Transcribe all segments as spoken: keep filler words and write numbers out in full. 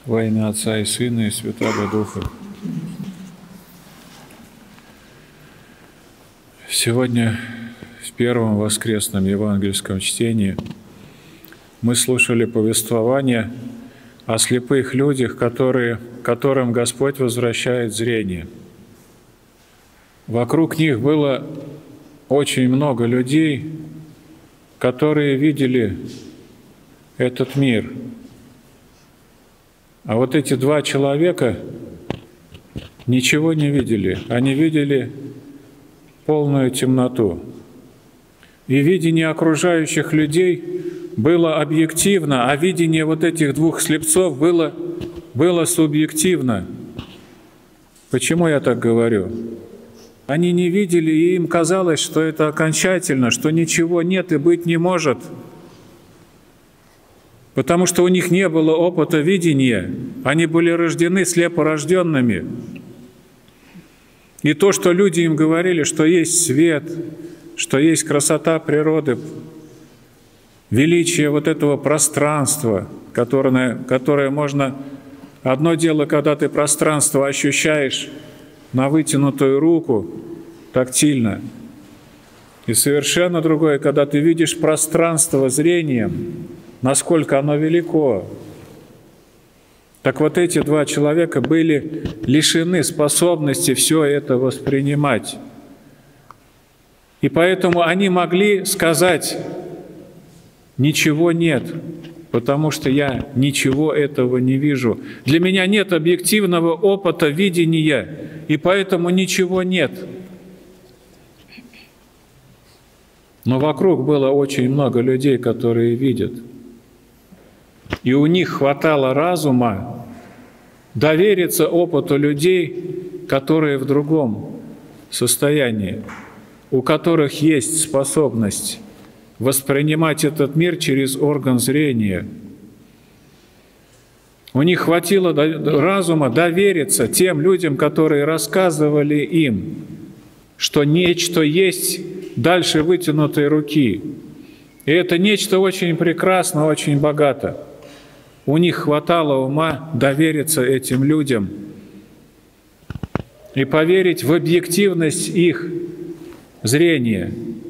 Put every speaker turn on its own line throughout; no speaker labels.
Во имя Отца и Сына и Святаго Духа. Сегодня в первом воскресном евангельском чтении мы слушали повествование о слепых людях, которые, которым Господь возвращает зрение. Вокруг них было очень много людей, которые видели этот мир. А вот эти два человека ничего не видели. Они видели полную темноту. И видение окружающих людей было объективно, а видение вот этих двух слепцов было, было субъективно. Почему я так говорю? Они не видели, и им казалось, что это окончательно, что ничего нет и быть не может. Потому что у них не было опыта видения, они были рождены слепорожденными. И то, что люди им говорили, что есть свет, что есть красота природы, величие вот этого пространства, которое, которое можно... Одно дело, когда ты пространство ощущаешь на вытянутую руку, тактильно, и совершенно другое, когда ты видишь пространство зрением, насколько оно велико. Так вот эти два человека были лишены способности все это воспринимать. И поэтому они могли сказать: «Ничего нет, потому что я ничего этого не вижу. Для меня нет объективного опыта видения, и поэтому ничего нет». Но вокруг было очень много людей, которые видят. И у них хватало разума довериться опыту людей, которые в другом состоянии, у которых есть способность воспринимать этот мир через орган зрения. У них хватило разума довериться тем людям, которые рассказывали им, что нечто есть дальше вытянутой руки. И это нечто очень прекрасно, очень богато. У них хватало ума довериться этим людям и поверить в объективность их зрения,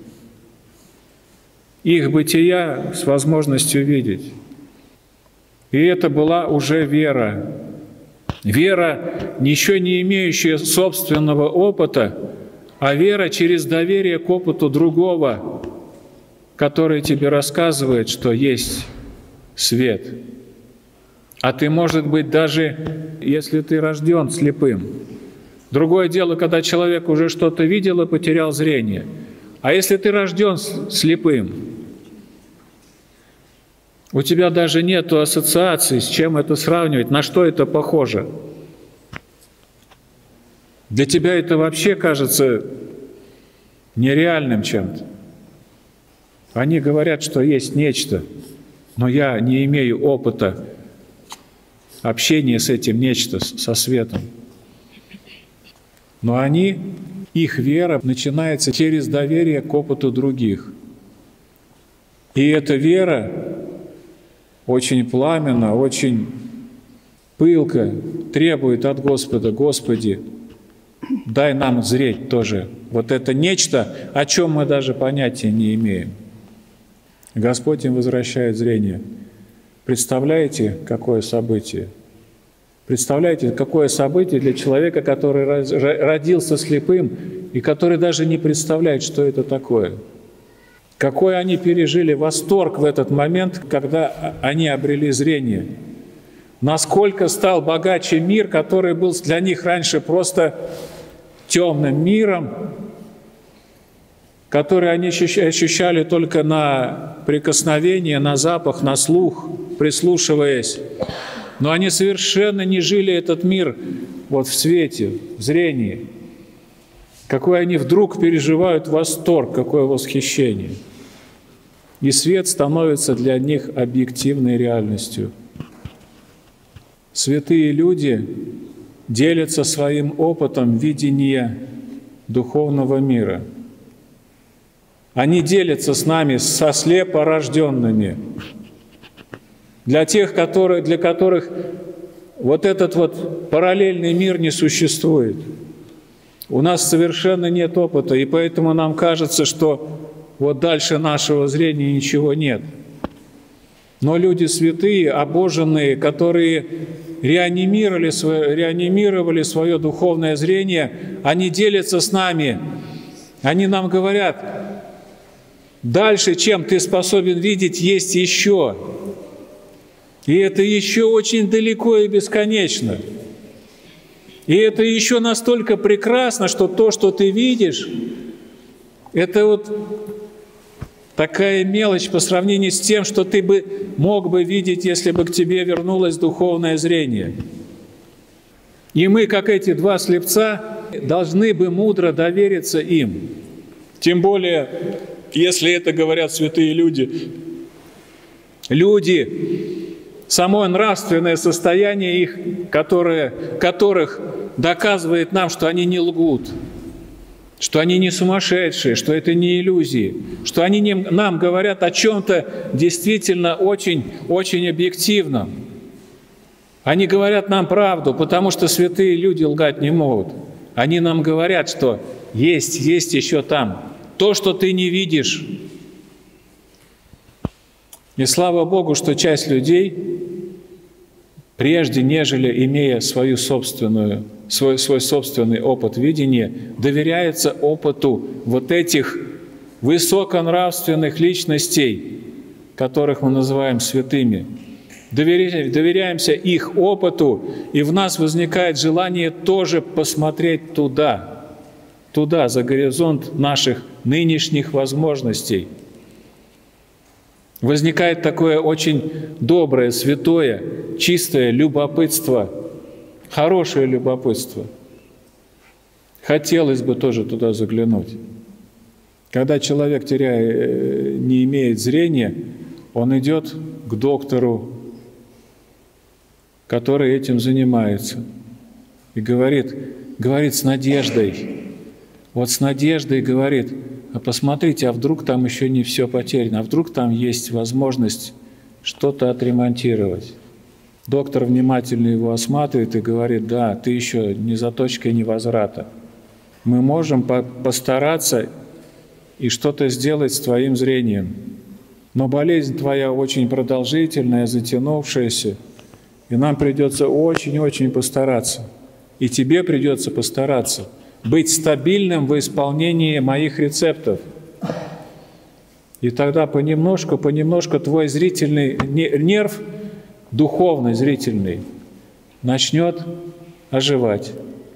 их бытия с возможностью видеть. И это была уже вера. Вера, еще не имеющая собственного опыта, а вера через доверие к опыту другого, который тебе рассказывает, что есть свет. А ты, может быть, даже если ты рожден слепым. Другое дело, когда человек уже что-то видел и потерял зрение. А если ты рожден слепым, у тебя даже нет ассоциации, с чем это сравнивать, на что это похоже. Для тебя это вообще кажется нереальным чем-то. Они говорят, что есть нечто, но я не имею опыта общения с этим нечто, со светом. Но они, их вера начинается через доверие к опыту других. И эта вера очень пламенно, очень пылко требует от Господа: «Господи, дай нам зреть тоже вот это нечто, о чем мы даже понятия не имеем». Господь им возвращает зрение. Представляете, какое событие? Представляете, какое событие для человека, который родился слепым и который даже не представляет, что это такое? Какой они пережили восторг в этот момент, когда они обрели зрение? Насколько стал богаче мир, который был для них раньше просто темным миром, который они ощущали только на прикосновение, на запах, на слух, прислушиваясь. Но они совершенно не жили этот мир вот в свете, в зрении. Какой они вдруг переживают восторг, какое восхищение. И свет становится для них объективной реальностью. Святые люди делятся своим опытом видения духовного мира. Они делятся с нами, со слепорожденными. Для тех, которые, для которых вот этот вот параллельный мир не существует. У нас совершенно нет опыта, и поэтому нам кажется, что вот дальше нашего зрения ничего нет. Но люди святые, обоженные, которые реанимировали свое, реанимировали свое духовное зрение, они делятся с нами. Они нам говорят, дальше, чем ты способен видеть, есть еще. И это еще очень далеко и бесконечно. И это еще настолько прекрасно, что то, что ты видишь, это вот такая мелочь по сравнению с тем, что ты бы мог бы видеть, если бы к тебе вернулось духовное зрение. И мы, как эти два слепца, должны бы мудро довериться им. Тем более, если это говорят святые люди. Люди, само нравственное состояние их, которое, которых доказывает нам, что они не лгут, что они не сумасшедшие, что это не иллюзии, что они не, нам говорят о чем-то действительно очень-очень объективном. Они говорят нам правду, потому что святые люди лгать не могут. Они нам говорят, что есть, есть еще там то, что ты не видишь. И слава Богу, что часть людей, прежде нежели имея свою собственную, свой, свой собственный опыт видения, доверяется опыту вот этих высоконравственных личностей, которых мы называем святыми. Доверяемся их опыту, и в нас возникает желание тоже посмотреть туда, туда, за горизонт наших нынешних возможностей. Возникает такое очень доброе, святое, чистое любопытство, хорошее любопытство. Хотелось бы тоже туда заглянуть. Когда человек, теряя, не имеет зрения, он идет к доктору, который этим занимается, и говорит, говорит с надеждой, вот с надеждой говорит, а посмотрите, а вдруг там еще не все потеряно, а вдруг там есть возможность что-то отремонтировать. Доктор внимательно его осматривает и говорит, да, ты еще не за точкой невозврата. Мы можем по постараться и что-то сделать с твоим зрением. Но болезнь твоя очень продолжительная, затянувшаяся, и нам придется очень-очень постараться. И тебе придется постараться быть стабильным в исполнении моих рецептов. И тогда понемножку, понемножку твой зрительный нерв, духовный зрительный, начнет оживать.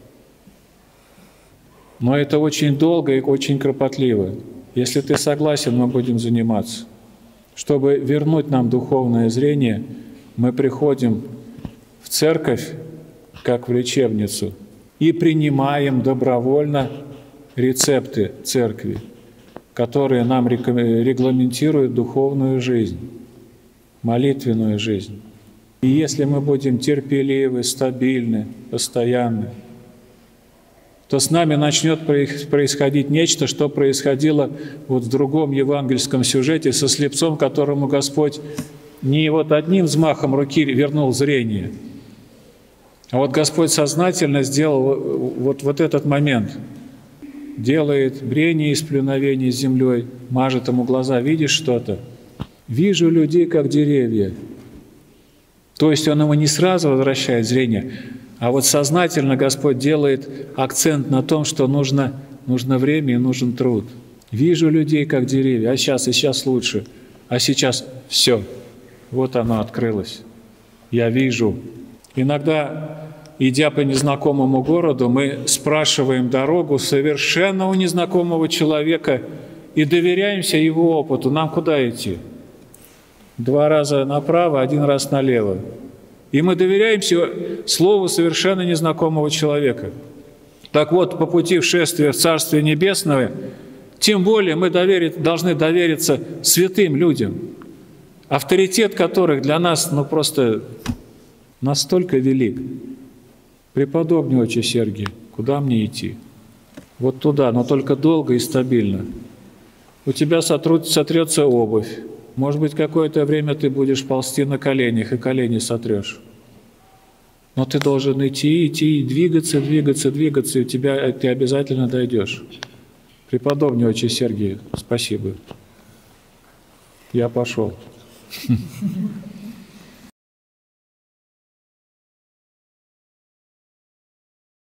Но это очень долго и очень кропотливо. Если ты согласен, мы будем заниматься. Чтобы вернуть нам духовное зрение, мы приходим в церковь, как в лечебницу, и принимаем добровольно рецепты церкви, которые нам регламентируют духовную жизнь, молитвенную жизнь. И если мы будем терпеливы, стабильны, постоянны, то с нами начнет происходить нечто, что происходило вот в другом евангельском сюжете со слепцом, которому Господь не вот одним взмахом руки вернул зрение, а вот Господь сознательно сделал вот, вот этот момент. Делает брение из плюновения с землей, мажет ему глаза. Видишь что-то? Вижу людей, как деревья. То есть он ему не сразу возвращает зрение, а вот сознательно Господь делает акцент на том, что нужно, нужно время и нужен труд. Вижу людей, как деревья, а сейчас и сейчас лучше, а сейчас все. Вот оно открылось. Я вижу. Иногда, идя по незнакомому городу, мы спрашиваем дорогу совершенно у незнакомого человека и доверяемся его опыту. Нам куда идти? Два раза направо, один раз налево. И мы доверяемся слову совершенно незнакомого человека. Так вот, по пути в шествие в Царствие Небесное, тем более мы доверить, должны довериться святым людям, авторитет которых для нас ну, просто настолько велик. Преподобный отче Сергий, куда мне идти? Вот туда, но только долго и стабильно. У тебя сотрут, сотрется обувь. Может быть, какое-то время ты будешь ползти на коленях, и колени сотрешь. Но ты должен идти, идти, двигаться, двигаться, двигаться, и у тебя ты обязательно дойдешь. Преподобный отче Сергий, спасибо. Я пошел.